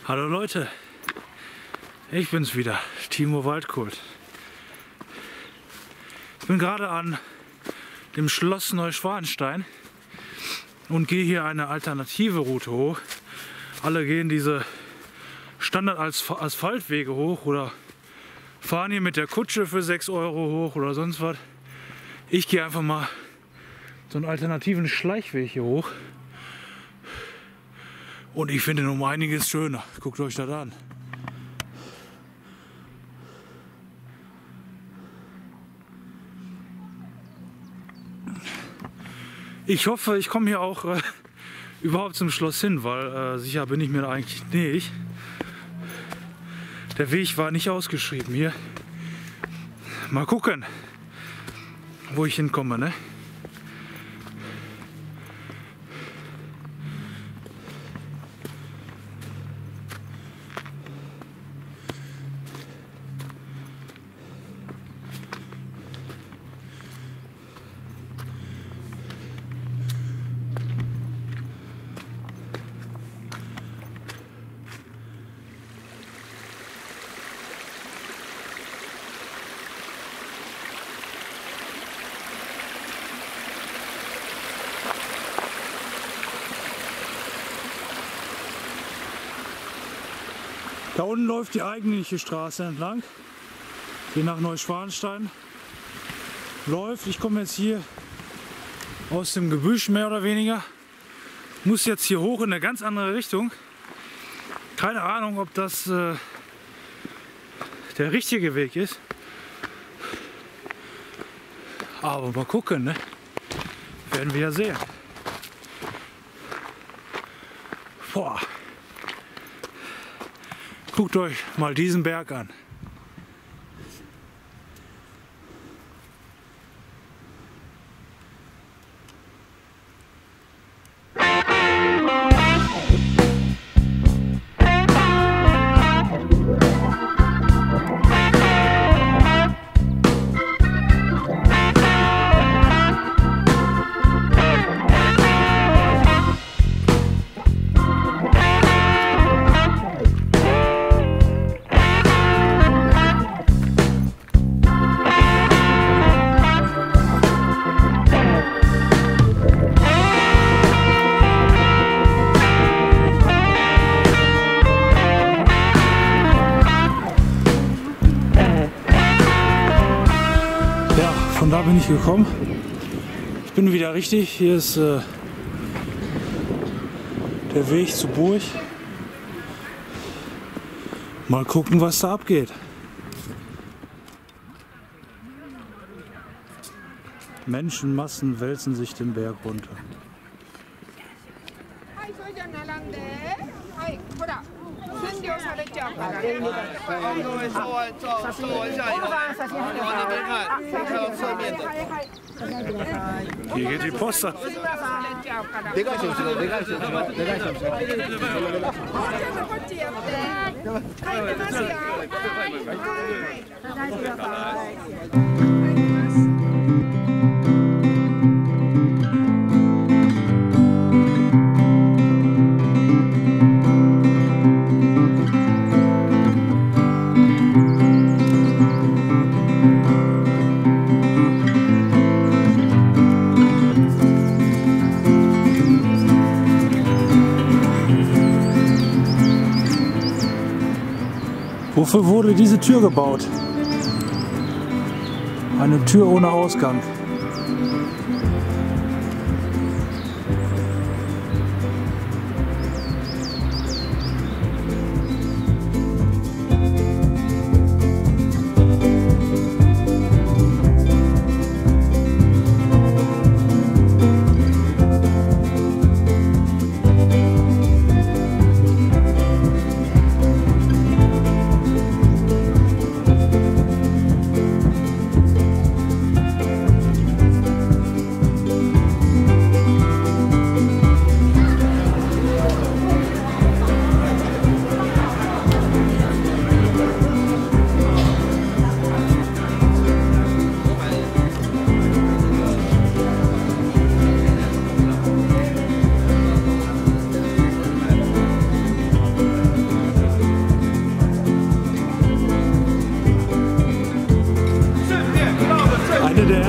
Hallo Leute, ich bin's wieder, Timo Waldkult. Ich bin gerade an dem Schloss Neuschwanstein und gehe hier eine alternative Route hoch. Alle gehen diese Standard-Asphaltwege hoch oder fahren hier mit der Kutsche für 6 Euro hoch oder sonst was. Ich gehe einfach mal so einen alternativen Schleichweg hier hoch. Und ich finde ihn um einiges schöner. Guckt euch das an. Ich hoffe, ich komme hier auch überhaupt zum Schloss hin, weil sicher bin ich mir da eigentlich nicht. Der Weg war nicht ausgeschrieben hier. Mal gucken, wo ich hinkomme, ne? Da unten läuft die eigentliche Straße entlang, die nach Neuschwanstein läuft. Ich komme jetzt hier aus dem Gebüsch mehr oder weniger, muss jetzt hier hoch in eine ganz andere Richtung. Keine Ahnung, ob das der richtige Weg ist, aber mal gucken, ne? Werden wir ja sehen. Boah. Guckt euch mal diesen Berg an. Von da bin ich gekommen. Ich bin wieder richtig. Hier ist der Weg zur Burg. Mal gucken, was da abgeht. Menschenmassen wälzen sich den Berg runter. Hier geht die Post ab. Wofür wurde diese Tür gebaut? Eine Tür ohne Ausgang.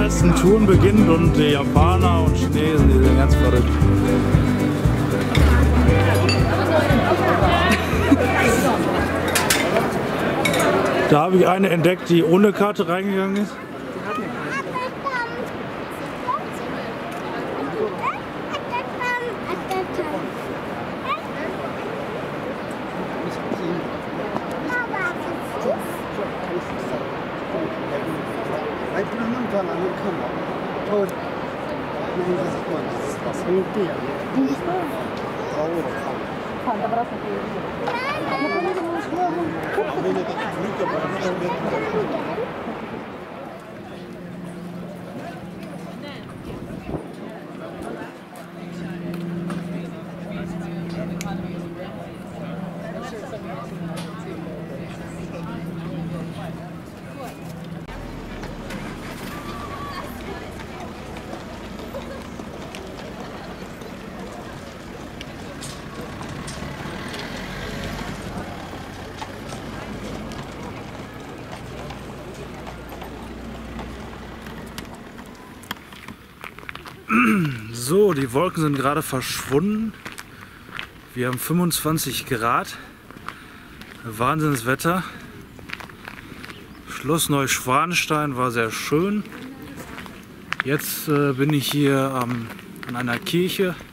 ersten Touren beginnt und die Japaner und Chinesen, die sind ganz verrückt. Da habe ich eine entdeckt, die ohne Karte reingegangen ist. So, die Wolken sind gerade verschwunden. Wir haben 25 Grad. Wahnsinnswetter. Schloss Neuschwanstein war sehr schön. Jetzt bin ich hier an einer Kirche.